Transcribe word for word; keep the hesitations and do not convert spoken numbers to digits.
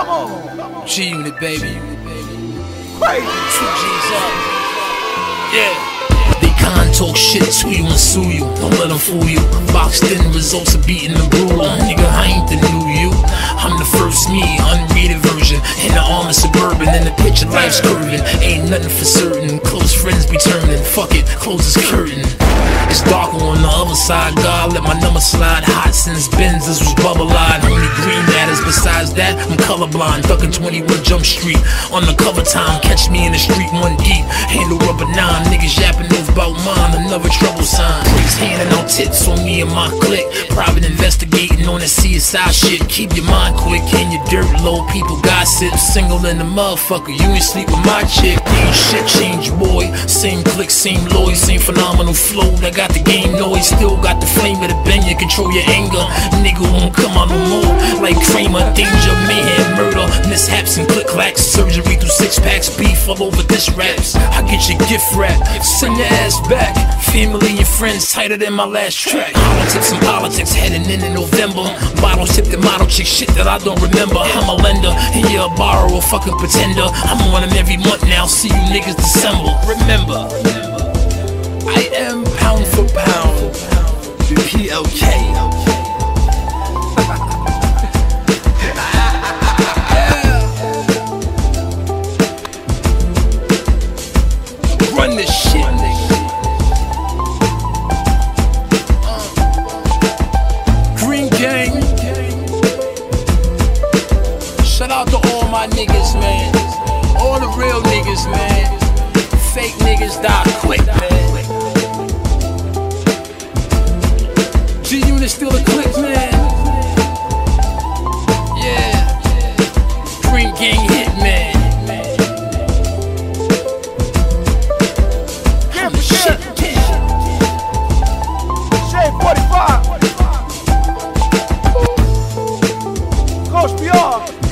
Come on. G-Unit, baby. Crazy. Two G's up. Yeah. They con talk shit to you and sue you. Don't let them fool you. Boxed in results of beating the brutal. Nigga, I ain't the new you. I'm the first me, unrated version. In the armor suburban, in the picture life's curving. Ain't nothing for certain. Close friends be turning. Fuck it, close this curtain. It's darker on the other side. God, let my number slide. Hot since Benz's was bubble-eyed. Only green matters. Besides that, I'm colorblind. Ducking twenty-one Jump Street. On the cover time, catch me in the street one deep. Handle rubber nine. Niggas yapping off about mine. Another trouble sign. Pricks handing out tips on me and my clique. Private investigating on that C S I shit. Keep your mind quick and your dirt low. People gossip. Single in the motherfucker. You ain't sleep with my chick. Ain't shit change, boy. Same click, same Lloyd, same phenomenal flow. That got the game noise. Still got the flame of the bend. You control your anger. Nigga won't come out no more. Like Kramer, danger, mayhem, murder, mishaps and click clacks. Surgery through six packs. Beef all over this raps. I get your gift wrap. Send your ass back. Family and friends tighter than my last track. Politics and politics heading in in November. Bottle tipped and model chick shit that I don't remember. I'm a lender and you're a borrower, fucking pretender. I'm on them every month now. See you niggas December. Remember, I am pound for pound the P L K. Run this shit, nigga. Uh, Green Gang. Shout out to all my niggas, man. All the real niggas, man. Fake niggas die quick, man. G-Unit still a click, man. Yeah. Green Gang hit, man. forty-five. Coach B R.